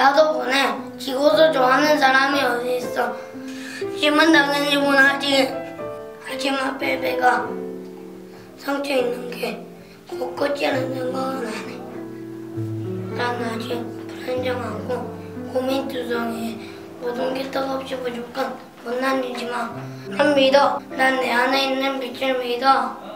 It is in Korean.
나도 보내. 지고서 좋아하는 사람이 어디 있어. 하지만 당연히 원하지. 하지만 베베가 상처 있는 게 곧고치는 생각은 안 해. 난 아직 불안정하고 고민투성이해. 모든 게 떡없이 부족한 못난 이지만 난 믿어. 난 내 안에 있는 빛을 믿어.